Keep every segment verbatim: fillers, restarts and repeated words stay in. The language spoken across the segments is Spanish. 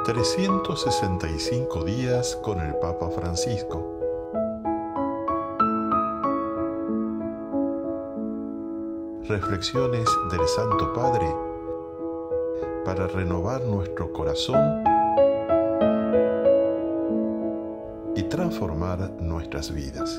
trescientos sesenta y cinco días con el Papa Francisco. Reflexiones del Santo Padre para renovar nuestro corazón y transformar nuestras vidas.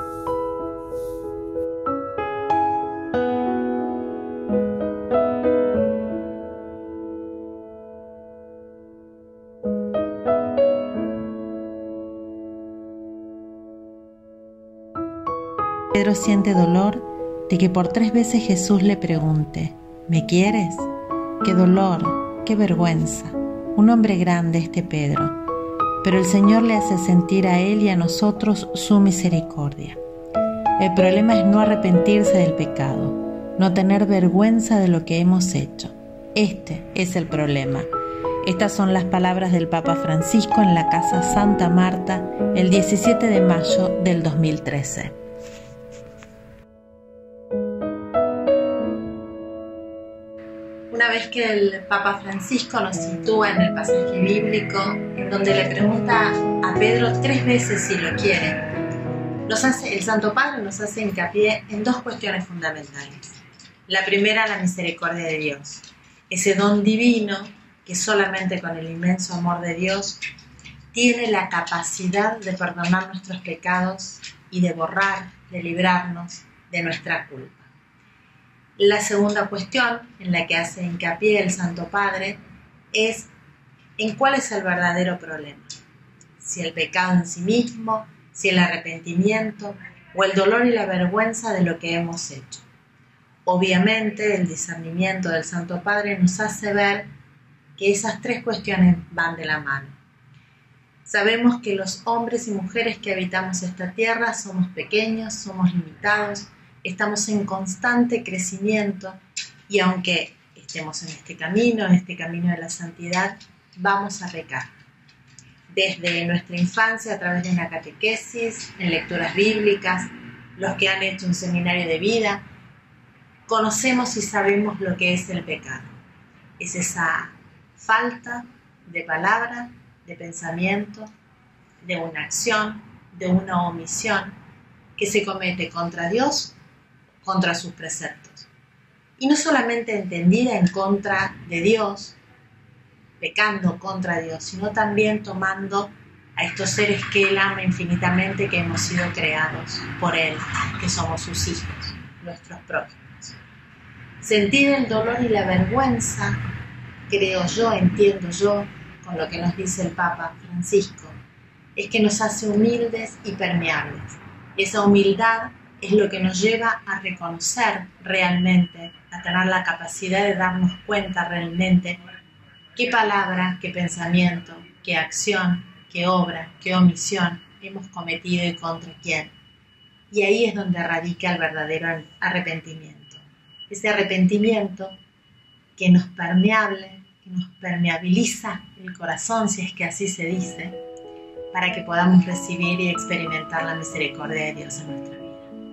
Pedro siente dolor de que por tres veces Jesús le pregunte: ¿me quieres? ¡Qué dolor! ¡Qué vergüenza! Un hombre grande este Pedro, pero el Señor le hace sentir a él y a nosotros su misericordia. El problema es no arrepentirse del pecado, no tener vergüenza de lo que hemos hecho. Este es el problema. Estas son las palabras del Papa Francisco en la Casa Santa Marta el diecisiete de mayo del dos mil trece. Una vez que el Papa Francisco nos sitúa en el pasaje bíblico, en donde le pregunta a Pedro tres veces si lo quiere, nos hace, el Santo Padre nos hace hincapié en dos cuestiones fundamentales. La primera, la misericordia de Dios, ese don divino que solamente con el inmenso amor de Dios tiene la capacidad de perdonar nuestros pecados y de borrar, de librarnos de nuestra culpa. La segunda cuestión en la que hace hincapié el Santo Padre es en cuál es el verdadero problema. Si el pecado en sí mismo, si el arrepentimiento o el dolor y la vergüenza de lo que hemos hecho. Obviamente el discernimiento del Santo Padre nos hace ver que esas tres cuestiones van de la mano. Sabemos que los hombres y mujeres que habitamos esta tierra somos pequeños, somos limitados, estamos en constante crecimiento y aunque estemos en este camino, en este camino de la santidad, vamos a pecar. Desde nuestra infancia, a través de una catequesis, en lecturas bíblicas, los que han hecho un seminario de vida, conocemos y sabemos lo que es el pecado. Es esa falta de palabra, de pensamiento, de una acción, de una omisión que se comete contra Dios, contra sus preceptos. Y no solamente entendida en contra de Dios, pecando contra Dios, sino también tomando a estos seres que Él ama infinitamente, que hemos sido creados por Él, que somos sus hijos, nuestros prójimos. Sentir el dolor y la vergüenza, creo yo, entiendo yo, con lo que nos dice el Papa Francisco, es que nos hace humildes y permeables. Esa humildad es lo que nos lleva a reconocer realmente, a tener la capacidad de darnos cuenta realmente qué palabra, qué pensamiento, qué acción, qué obra, qué omisión hemos cometido y contra quién. Y ahí es donde radica el verdadero arrepentimiento. Ese arrepentimiento que nos permeable, que nos permeabiliza el corazón, si es que así se dice, para que podamos recibir y experimentar la misericordia de Dios en nuestra vida.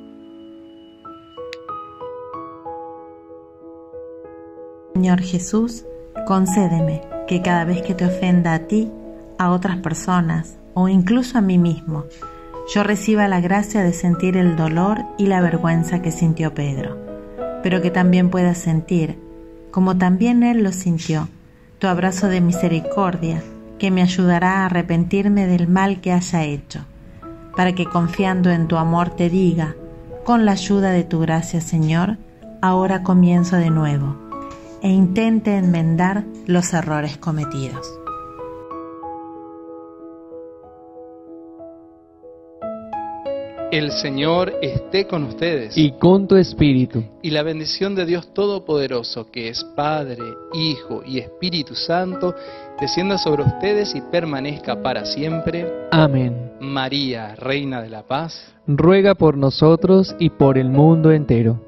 Señor Jesús, concédeme que cada vez que te ofenda a ti, a otras personas o incluso a mí mismo, yo reciba la gracia de sentir el dolor y la vergüenza que sintió Pedro, pero que también pueda sentir, como también él lo sintió, tu abrazo de misericordia que me ayudará a arrepentirme del mal que haya hecho, para que confiando en tu amor te diga, con la ayuda de tu gracia, Señor, ahora comienzo de nuevo e intente enmendar los errores cometidos. El Señor esté con ustedes. Y con tu espíritu. Y la bendición de Dios Todopoderoso, que es Padre, Hijo y Espíritu Santo, descienda sobre ustedes y permanezca para siempre. Amén. María, Reina de la Paz, ruega por nosotros y por el mundo entero.